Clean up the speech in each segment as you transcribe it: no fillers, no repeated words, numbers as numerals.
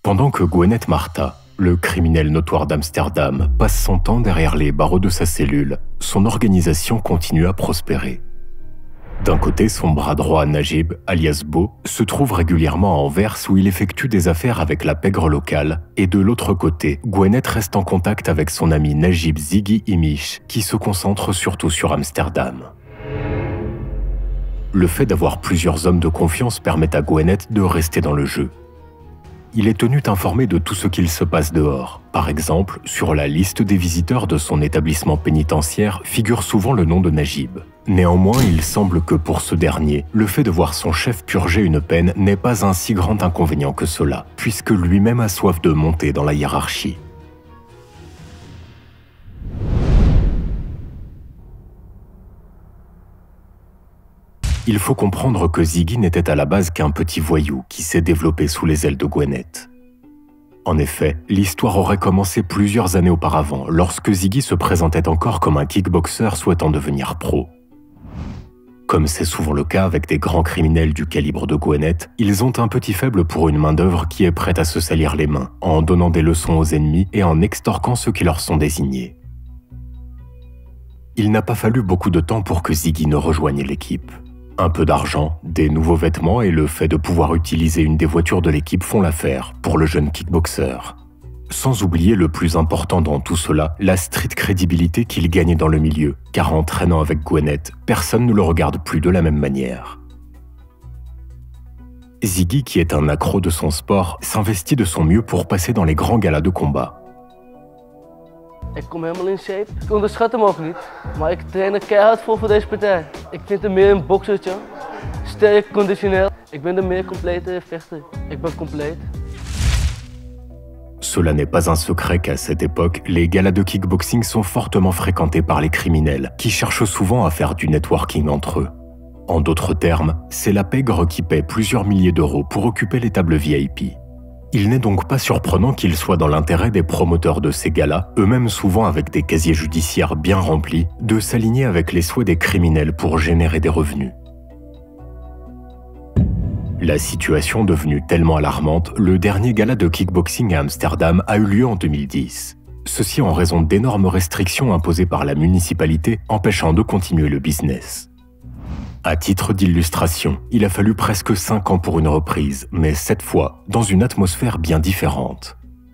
Pendant que Gwenet Marta, le criminel notoire d'Amsterdam, passe son temps derrière les barreaux de sa cellule, son organisation continue à prospérer. D'un côté, son bras droit Najib, alias Bo, se trouve régulièrement à Anvers où il effectue des affaires avec la pègre locale, et de l'autre côté, Gwenet reste en contact avec son ami Najib Ziggy Imish, qui se concentre surtout sur Amsterdam. Le fait d'avoir plusieurs hommes de confiance permet à Gwenet de rester dans le jeu. Il est tenu informé de tout ce qu'il se passe dehors. Par exemple, sur la liste des visiteurs de son établissement pénitentiaire figure souvent le nom de Najib. Néanmoins, il semble que pour ce dernier, le fait de voir son chef purger une peine n'est pas un si grand inconvénient que cela, puisque lui-même a soif de monter dans la hiérarchie. Il faut comprendre que Ziggy n'était à la base qu'un petit voyou qui s'est développé sous les ailes de Gwenet. En effet, l'histoire aurait commencé plusieurs années auparavant, lorsque Ziggy se présentait encore comme un kickboxer souhaitant devenir pro. Comme c'est souvent le cas avec des grands criminels du calibre de Gwenet, ils ont un petit faible pour une main-d'œuvre qui est prête à se salir les mains, en donnant des leçons aux ennemis et en extorquant ceux qui leur sont désignés. Il n'a pas fallu beaucoup de temps pour que Ziggy ne rejoigne l'équipe. Un peu d'argent, des nouveaux vêtements et le fait de pouvoir utiliser une des voitures de l'équipe font l'affaire pour le jeune kickboxer. Sans oublier le plus important dans tout cela, la street crédibilité qu'il gagne dans le milieu, car en traînant avec Gwenet, personne ne le regarde plus de la même manière. Ziggy, qui est un accro de son sport, s'investit de son mieux pour passer dans les grands galas de combat. Ik kom helemaal in shape. Ik onderschat hem ook niet, maar ik train er keihard voor deze partij. Ik vind hem meer een boksertje, sterk, conditioneel. Ik ben de meer complete vechter. Ik ben compleet. Cela n'est pas un secret qu'à cette époque, les galas de kickboxing sont fortement fréquentés par les criminels, qui cherchent souvent à faire du networking entre eux. En d'autres termes, c'est la pègre qui paie plusieurs milliers d'euros pour occuper les tables VIP. Il n'est donc pas surprenant qu'il soit dans l'intérêt des promoteurs de ces galas, eux-mêmes souvent avec des casiers judiciaires bien remplis, de s'aligner avec les souhaits des criminels pour générer des revenus. La situation devenue tellement alarmante, le dernier gala de kickboxing à Amsterdam a eu lieu en 2010. Ceci en raison d'énormes restrictions imposées par la municipalité empêchant de continuer le business. À titre d'illustration, il a fallu presque 5 ans pour une reprise, mais cette fois, dans une atmosphère bien différente.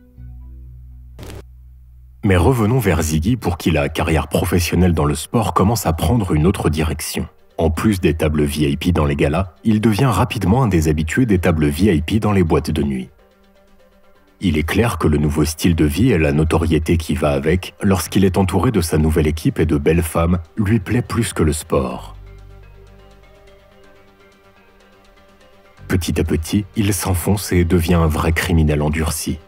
Mais revenons vers Ziggy pour qui la carrière professionnelle dans le sport commence à prendre une autre direction. En plus des tables VIP dans les galas, il devient rapidement un des habitués des tables VIP dans les boîtes de nuit. Il est clair que le nouveau style de vie et la notoriété qui va avec, lorsqu'il est entouré de sa nouvelle équipe et de belles femmes, lui plaît plus que le sport. Petit à petit, il s'enfonce et devient un vrai criminel endurci.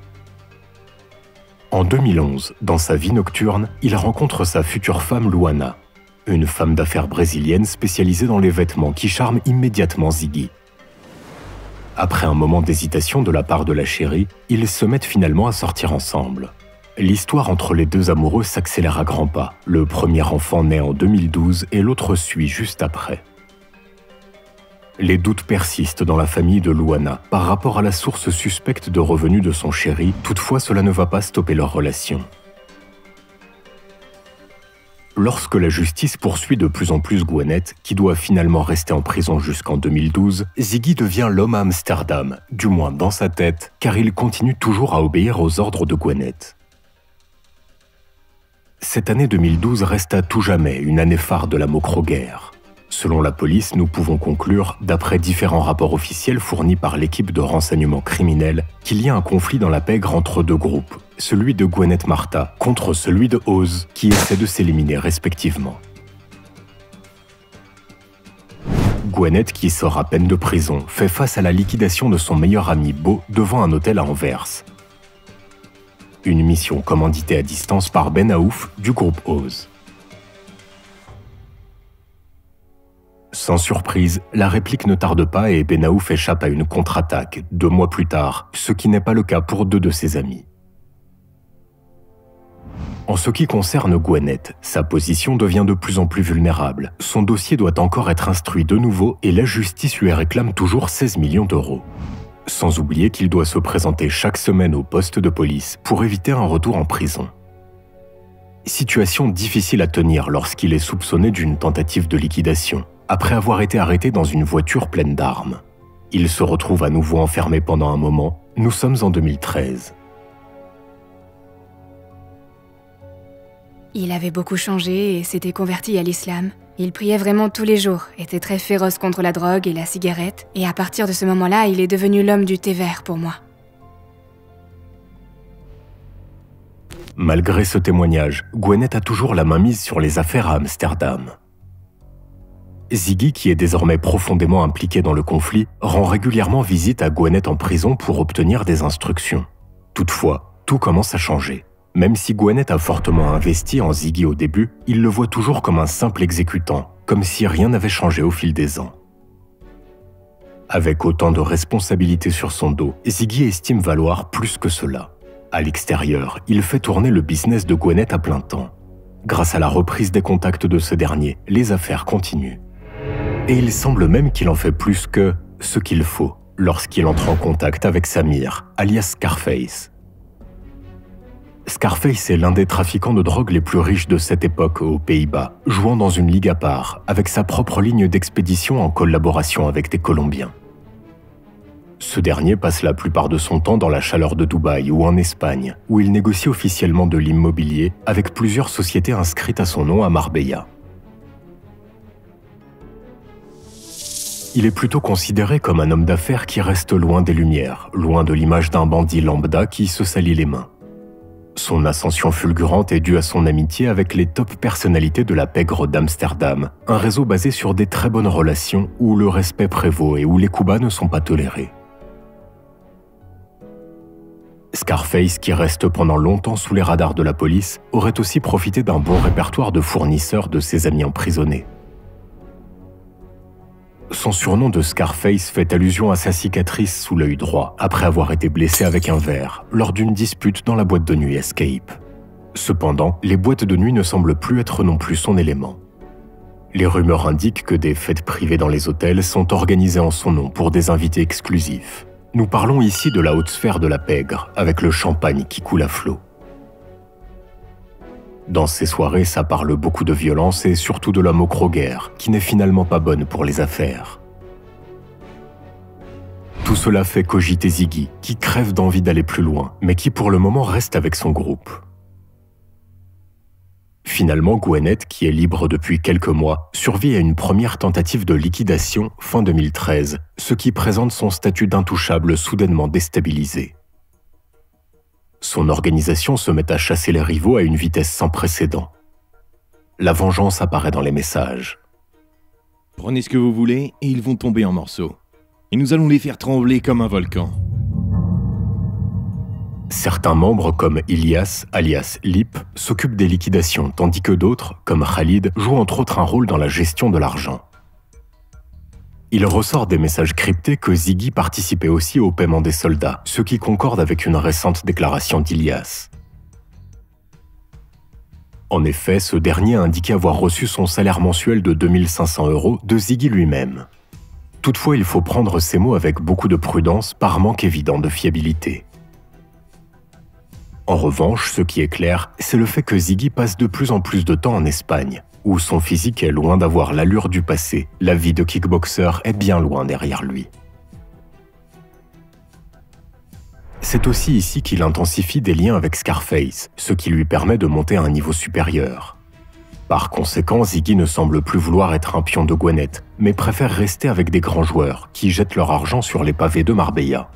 En 2011, dans sa vie nocturne, il rencontre sa future femme Luana, une femme d'affaires brésilienne spécialisée dans les vêtements qui charme immédiatement Ziggy. Après un moment d'hésitation de la part de la chérie, ils se mettent finalement à sortir ensemble. L'histoire entre les deux amoureux s'accélère à grands pas. Le premier enfant naît en 2012 et l'autre suit juste après. Les doutes persistent dans la famille de Luana par rapport à la source suspecte de revenus de son chéri, toutefois cela ne va pas stopper leur relation. Lorsque la justice poursuit de plus en plus Gwenet, qui doit finalement rester en prison jusqu'en 2012, Ziggy devient l'homme à Amsterdam, du moins dans sa tête, car il continue toujours à obéir aux ordres de Gwenet. Cette année 2012 reste à tout jamais une année phare de la Mokro-guerre. Selon la police, nous pouvons conclure, d'après différents rapports officiels fournis par l'équipe de renseignement criminel, qu'il y a un conflit dans la pègre entre deux groupes, celui de Gwenet Marta contre celui de Oz, qui essaient de s'éliminer respectivement. Gwenet, qui sort à peine de prison, fait face à la liquidation de son meilleur ami Bo devant un hôtel à Anvers. Une mission commanditée à distance par Ben Aouf du groupe Oz. Sans surprise, la réplique ne tarde pas et Ben Aouf échappe à une contre-attaque 2 mois plus tard, ce qui n'est pas le cas pour 2 de ses amis. En ce qui concerne Gwenet, sa position devient de plus en plus vulnérable. Son dossier doit encore être instruit de nouveau et la justice lui réclame toujours 16 millions d'euros. Sans oublier qu'il doit se présenter chaque semaine au poste de police pour éviter un retour en prison. Situation difficile à tenir lorsqu'il est soupçonné d'une tentative de liquidation, après avoir été arrêté dans une voiture pleine d'armes. Il se retrouve à nouveau enfermé pendant un moment. Nous sommes en 2013. Il avait beaucoup changé et s'était converti à l'islam. Il priait vraiment tous les jours, était très féroce contre la drogue et la cigarette, et à partir de ce moment-là, il est devenu l'homme du thé vert pour moi. Malgré ce témoignage, Gwenet a toujours la main mise sur les affaires à Amsterdam. Ziggy, qui est désormais profondément impliqué dans le conflit, rend régulièrement visite à Gwenet en prison pour obtenir des instructions. Toutefois, tout commence à changer. Même si Gwenet a fortement investi en Ziggy au début, il le voit toujours comme un simple exécutant, comme si rien n'avait changé au fil des ans. Avec autant de responsabilités sur son dos, Ziggy estime valoir plus que cela. À l'extérieur, il fait tourner le business de Gwenet à plein temps. Grâce à la reprise des contacts de ce dernier, les affaires continuent. Et il semble même qu'il en fait plus que ce qu'il faut lorsqu'il entre en contact avec Samir, alias Scarface. Scarface est l'un des trafiquants de drogue les plus riches de cette époque aux Pays-Bas, jouant dans une ligue à part, avec sa propre ligne d'expédition en collaboration avec des Colombiens. Ce dernier passe la plupart de son temps dans la chaleur de Dubaï ou en Espagne, où il négocie officiellement de l'immobilier avec plusieurs sociétés inscrites à son nom à Marbella. Il est plutôt considéré comme un homme d'affaires qui reste loin des lumières, loin de l'image d'un bandit lambda qui se salit les mains. Son ascension fulgurante est due à son amitié avec les top personnalités de la pègre d'Amsterdam, un réseau basé sur des très bonnes relations où le respect prévaut et où les coups bas ne sont pas tolérés. Scarface, qui reste pendant longtemps sous les radars de la police, aurait aussi profité d'un bon répertoire de fournisseurs de ses amis emprisonnés. Son surnom de Scarface fait allusion à sa cicatrice sous l'œil droit, après avoir été blessé avec un verre, lors d'une dispute dans la boîte de nuit Escape. Cependant, les boîtes de nuit ne semblent plus être non plus son élément. Les rumeurs indiquent que des fêtes privées dans les hôtels sont organisées en son nom pour des invités exclusifs. Nous parlons ici de la haute sphère de la pègre, avec le champagne qui coule à flot. Dans ces soirées, ça parle beaucoup de violence et surtout de l'homme au croguer, qui n'est finalement pas bonne pour les affaires. Tout cela fait cogiter Ziggy, qui crève d'envie d'aller plus loin, mais qui pour le moment reste avec son groupe. Finalement, Gwenet, qui est libre depuis quelques mois, survit à une première tentative de liquidation fin 2013, ce qui présente son statut d'intouchable soudainement déstabilisé. Son organisation se met à chasser les rivaux à une vitesse sans précédent. La vengeance apparaît dans les messages. Prenez ce que vous voulez et ils vont tomber en morceaux. Et nous allons les faire trembler comme un volcan. Certains membres comme Ilyas, alias Lip, s'occupent des liquidations, tandis que d'autres, comme Khalid, jouent entre autres un rôle dans la gestion de l'argent. Il ressort des messages cryptés que Ziggy participait aussi au paiement des soldats, ce qui concorde avec une récente déclaration d'Ilyas. En effet, ce dernier a indiqué avoir reçu son salaire mensuel de 2500 € de Ziggy lui-même. Toutefois, il faut prendre ces mots avec beaucoup de prudence par manque évident de fiabilité. En revanche, ce qui est clair, c'est le fait que Ziggy passe de plus en plus de temps en Espagne, où son physique est loin d'avoir l'allure du passé, la vie de kickboxer est bien loin derrière lui. C'est aussi ici qu'il intensifie des liens avec Scarface, ce qui lui permet de monter à un niveau supérieur. Par conséquent, Ziggy ne semble plus vouloir être un pion de Gwenet, mais préfère rester avec des grands joueurs qui jettent leur argent sur les pavés de Marbella.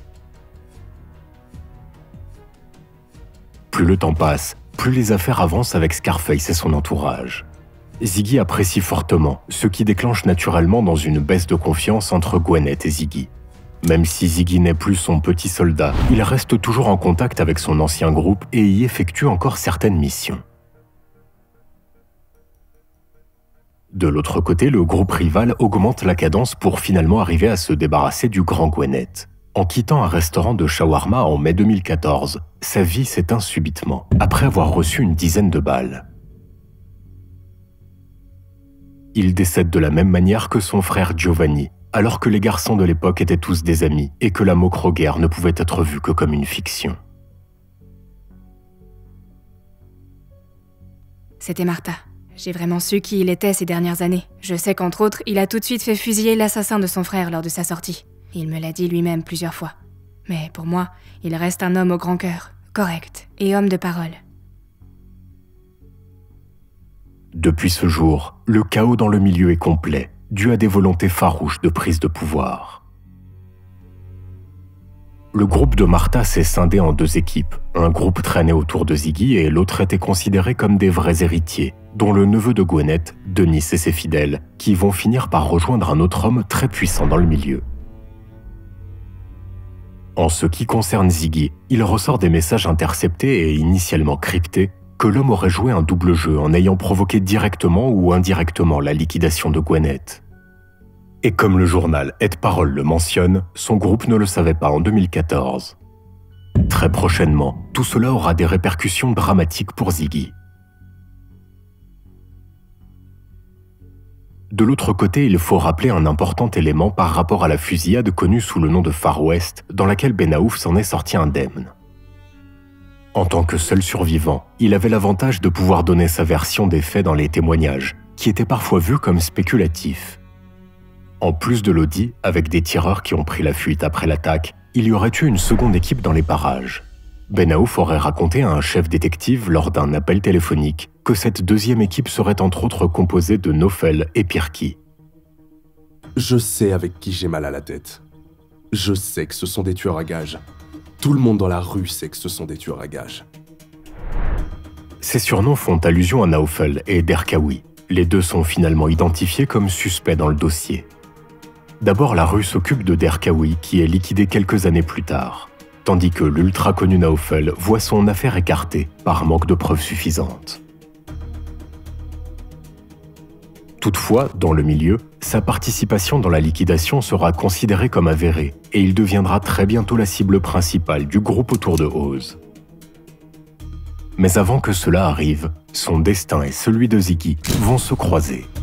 Plus le temps passe, plus les affaires avancent avec Scarface et son entourage. Ziggy apprécie fortement, ce qui déclenche naturellement dans une baisse de confiance entre Gwenet et Ziggy. Même si Ziggy n'est plus son petit soldat, il reste toujours en contact avec son ancien groupe et y effectue encore certaines missions. De l'autre côté, le groupe rival augmente la cadence pour finalement arriver à se débarrasser du grand Gwenet. En quittant un restaurant de shawarma en mai 2014, sa vie s'éteint subitement, après avoir reçu une dizaine de balles. Il décède de la même manière que son frère Giovanni, alors que les garçons de l'époque étaient tous des amis et que la Mokro-guerre ne pouvait être vue que comme une fiction. C'était Martha. J'ai vraiment su qui il était ces dernières années. Je sais qu'entre autres, il a tout de suite fait fusiller l'assassin de son frère lors de sa sortie. Il me l'a dit lui-même plusieurs fois. Mais pour moi, il reste un homme au grand cœur, correct et homme de parole. Depuis ce jour, le chaos dans le milieu est complet, dû à des volontés farouches de prise de pouvoir. Le groupe de Martha s'est scindé en deux équipes. Un groupe traînait autour de Ziggy et l'autre était considéré comme des vrais héritiers, dont le neveu de Gwenet, Denis et ses fidèles, qui vont finir par rejoindre un autre homme très puissant dans le milieu. En ce qui concerne Ziggy, il ressort des messages interceptés et initialement cryptés que l'homme aurait joué un double jeu en ayant provoqué directement ou indirectement la liquidation de Gwenet. Et comme le journal Aide-Parole le mentionne, son groupe ne le savait pas en 2014. Très prochainement, tout cela aura des répercussions dramatiques pour Ziggy. De l'autre côté, il faut rappeler un important élément par rapport à la fusillade connue sous le nom de Far West, dans laquelle Ben Aouf s'en est sorti indemne. En tant que seul survivant, il avait l'avantage de pouvoir donner sa version des faits dans les témoignages, qui étaient parfois vus comme spéculatifs. En plus de l'audit, avec des tireurs qui ont pris la fuite après l'attaque, il y aurait eu une seconde équipe dans les parages. Ben Aouf aurait raconté à un chef détective lors d'un appel téléphonique que cette deuxième équipe serait entre autres composée de Nofel et Pirki. Je sais avec qui j'ai mal à la tête. Je sais que ce sont des tueurs à gages. Tout le monde dans la rue sait que ce sont des tueurs à gages. Ces surnoms font allusion à Naufel et Derkaoui. Les deux sont finalement identifiés comme suspects dans le dossier. D'abord, la rue s'occupe de Derkaoui, qui est liquidé quelques années plus tard, tandis que l'ultra connu Naufel voit son affaire écartée par manque de preuves suffisantes. Toutefois, dans le milieu, sa participation dans la liquidation sera considérée comme avérée et il deviendra très bientôt la cible principale du groupe autour de Oz. Mais avant que cela arrive, son destin et celui de Ziggy vont se croiser.